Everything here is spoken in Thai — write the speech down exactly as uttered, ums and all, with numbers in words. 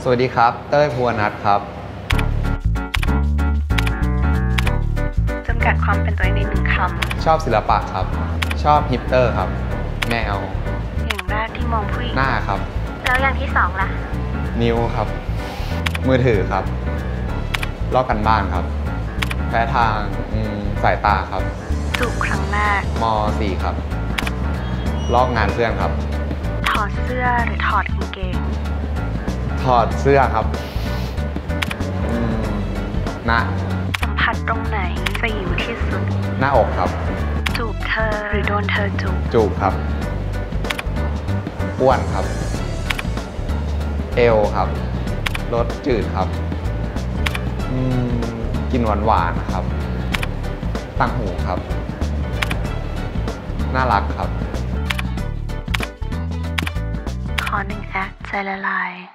สวัสดีครับเต้ยภูวนัทครับจำกัดความเป็นตัวเองในหนึ่งคำชอบศิลปะครับชอบฮิปเตอร์ครับแมวอย่างแรกที่มองผู้หญิงหน้าครับแล้วอย่างที่สองล่ะนิ้วครับมือถือครับลอกกันบ้านครับแพ้ทางสายตาครับจูบครั้งแรกม สี่ครับลอกงานเพื่อนครับถอดเสื้อหรือถอดกางเกงถอดเสื้อครับหน้าสัมผัสตรงไหนจะหิวที่สุดหน้าอกครับจูบเธอหรือโดนเธอจูบจูบครับอ้วนครับเอวครับรสจืดครับกินหวานหวานครับตั้งหูครับน่ารักครับขอหนึ่งแอคใจละลาย